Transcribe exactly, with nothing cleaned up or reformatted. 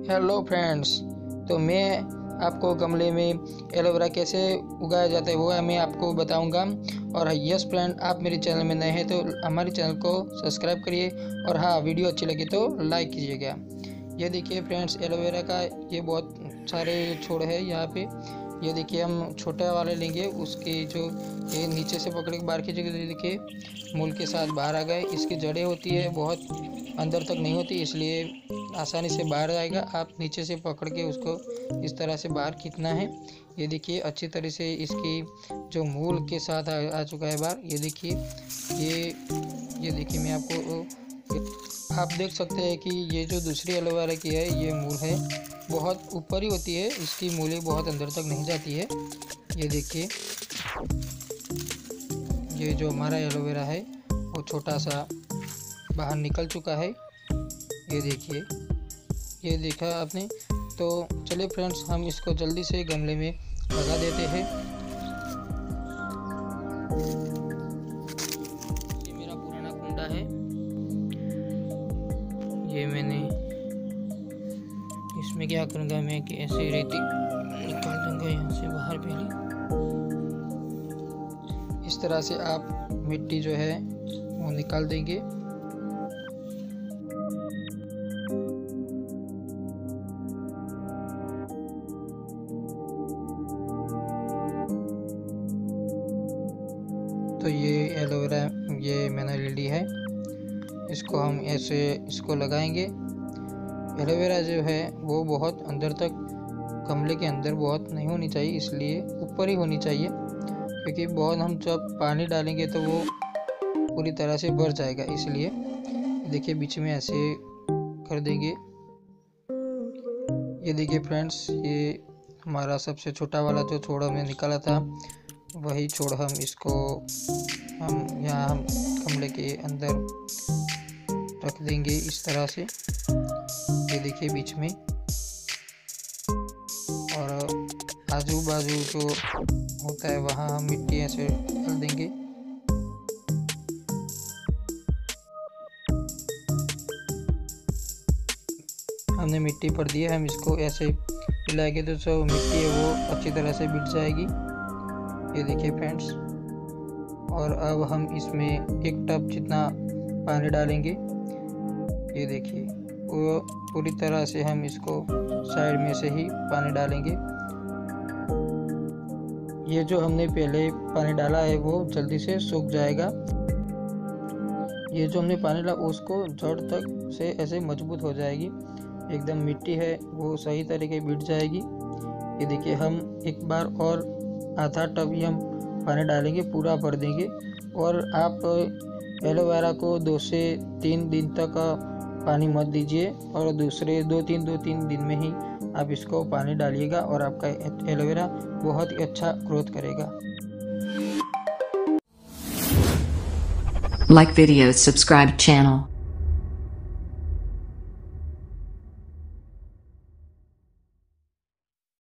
Hello friends, तो मैं आपको गमले में एलोवेरा कैसे उगाया जाता है वो मैं आपको बताऊंगा। और यस फ्रेंड, आप मेरे चैनल में नए हैं तो हमारे चैनल को सब्सक्राइब करिए और हाँ, वीडियो अच्छी लगी तो लाइक कीजिएगा। ये देखिए फ्रेंड्स, एलोवेरा का ये बहुत सारे छोड़ है यहाँ पे। ये देखिए, हम छोटा वाले लेंगे, उसके जो ये नीचे से पकड़ के बाहर खींचेंगे तो देखिए मूल के साथ बाहर आ गए। इसकी जड़ें होती है, बहुत अंदर तक नहीं होती, इसलिए आसानी से बाहर आएगा। आप नीचे से पकड़ के उसको इस तरह से बाहर खींचना है। ये देखिए अच्छी तरह से इसकी जो मूल के साथ आ, आ चुका है बाहर। ये देखिए, ये ये देखिए मैं आपको आप देख सकते हैं कि ये जो दूसरी एलोवेरा की है ये मूल है, बहुत ऊपर ही होती है, इसकी मूलें बहुत अंदर तक नहीं जाती है। ये देखिए, ये जो हमारा एलोवेरा है वो छोटा सा बाहर निकल चुका है। ये देखिए, ये देखा आपने। तो चलिए फ्रेंड्स, हम इसको जल्दी से गमले में लगा देते हैं। ये मेरा पुराना कुंडा है, ये मैंने इसमें क्या करूँगा, मैं कि ऐसे रेती निकाल दूंगा यहाँ से बाहर। पहले इस तरह से आप मिट्टी जो है वो निकाल देंगे। तो ये एलोवेरा ये मैंने ले ली है, इसको हम ऐसे इसको लगाएंगे। एलोवेरा जो है वो बहुत अंदर तक गमले के अंदर बहुत नहीं होनी चाहिए, इसलिए ऊपर ही होनी चाहिए, क्योंकि बहुत हम जब पानी डालेंगे तो वो पूरी तरह से भर जाएगा। इसलिए देखिए बीच में ऐसे कर देंगे। ये देखिए फ्रेंड्स, ये हमारा सबसे छोटा वाला जो छोड़ हमने निकाला था वही छोड़ हम इसको हम यहाँ हम गमले के अंदर रख देंगे इस तरह से। ये देखिए बीच में, और आजू बाजू जो होता है वहाँ हम मिट्टी ऐसे डाल देंगे। हमने मिट्टी पर दी है, हम इसको ऐसे मिलाएंगे तो जो मिट्टी है वो अच्छी तरह से बिट जाएगी। ये देखिए फ्रेंड्स, और अब हम इसमें एक टब जितना पानी डालेंगे। ये देखिए, वो पूरी तरह से हम इसको साइड में से ही पानी डालेंगे। ये जो हमने पहले पानी डाला है वो जल्दी से सूख जाएगा। ये जो हमने पानी डाला उसको जड़ तक से ऐसे मजबूत हो जाएगी, एकदम मिट्टी है वो सही तरीके बिट जाएगी। ये देखिए, हम एक बार और आधा टब ही हम पानी डालेंगे, पूरा भर देंगे। और आप एलोवेरा को दो से तीन दिन तक पानी मत दीजिए, और दूसरे दो तीन दो तीन दिन में ही आप इसको पानी डालिएगा और आपका एलोवेरा बहुत ही अच्छा ग्रोथ करेगा। Like videos, subscribe channel.